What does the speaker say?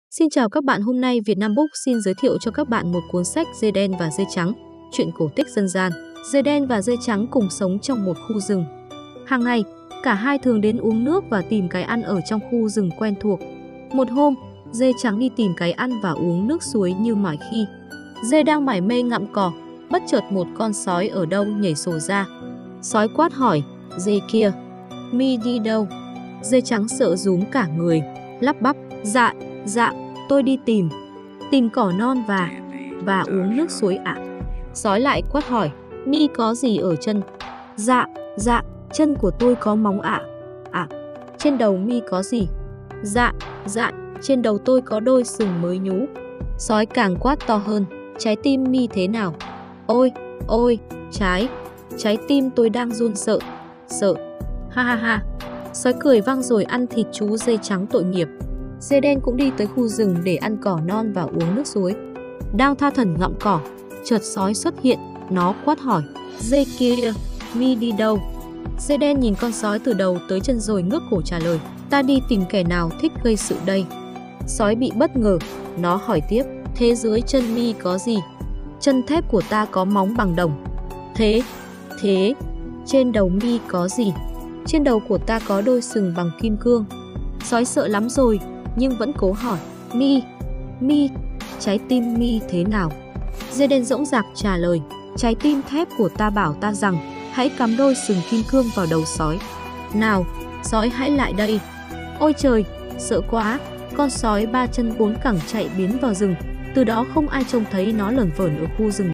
Xin chào các bạn, hôm nay Vietnam Book xin giới thiệu cho các bạn một cuốn sách Dê đen và dê trắng, truyện cổ tích dân gian. Dê đen và dê trắng cùng sống trong một khu rừng. Hàng ngày, cả hai thường đến uống nước và tìm cái ăn ở trong khu rừng quen thuộc. Một hôm, dê trắng đi tìm cái ăn và uống nước suối như mọi khi. Dê đang mải mê ngậm cỏ, bất chợt một con sói ở đâu nhảy sổ ra. Sói quát hỏi, dê kia, mi đi đâu? Dê trắng sợ rúm cả người, lắp bắp, dạ, tôi đi tìm cỏ non và uống nước suối ạ. Sói lại quát hỏi, mi có gì ở chân? Dạ, chân của tôi có móng ạ. Trên đầu mi có gì? Dạ, trên đầu tôi có đôi sừng mới nhú. Sói càng quát to hơn, trái tim mi thế nào? Ôi, trái tim tôi đang run sợ. Ha. Sói cười vang rồi ăn thịt chú dê trắng tội nghiệp. Dê đen cũng đi tới khu rừng để ăn cỏ non và uống nước suối. Đang tha thẩn ngậm cỏ, chợt sói xuất hiện, nó quát hỏi, dê kia, mi đi đâu? Dê đen nhìn con sói từ đầu tới chân rồi ngước cổ trả lời, ta đi tìm kẻ nào thích gây sự đây. Sói bị bất ngờ, nó hỏi tiếp, thế dưới chân mi có gì? Chân thép của ta có móng bằng đồng. Thế, trên đầu mi có gì? Trên đầu của ta có đôi sừng bằng kim cương. Sói sợ lắm rồi, nhưng vẫn cố hỏi, mi, trái tim mi thế nào? Dê đen dõng dạc trả lời, trái tim thép của ta bảo ta rằng, hãy cắm đôi sừng kim cương vào đầu sói. Nào, sói hãy lại đây. Ôi trời, sợ quá, con sói ba chân bốn cẳng chạy biến vào rừng. Từ đó không ai trông thấy nó lởn vởn ở khu rừng.